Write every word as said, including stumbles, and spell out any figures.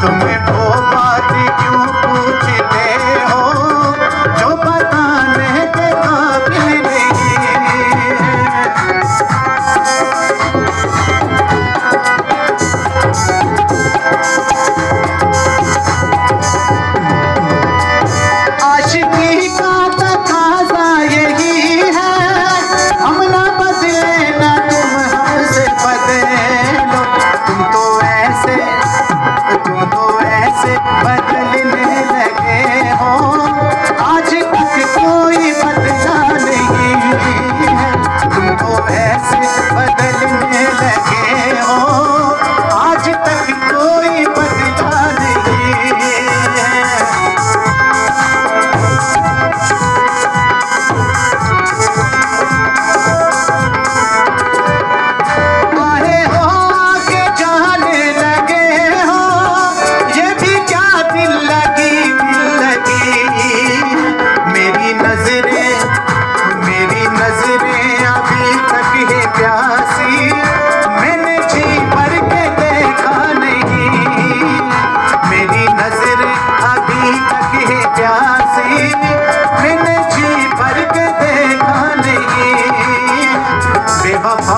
तुम्हें वो बात क्यों पूछते हो जो बताने के काबिल नहीं है। आशिकी का तकाज़ा यही है, हम ना बदले ना तुम हमसे बदलो। तुम तो ऐसे तुम तो ऐसे बदलने लगे हो, आज तक कोई बदला नहीं है। तुम तो ऐसे बदलने लगे हो, आज तक कोई बदला नहीं है। आए हो आगे जाने लगे हो, ये भी क्या दिल लगी दिल लगी। मेरी नजरें मेरी नजरें अभी तक है प्यासी, मैंने जी भर के देखा नहीं। मेरी नजरें अभी तक है प्यासी, मैंने जी भर के देखा नहीं। बेवफा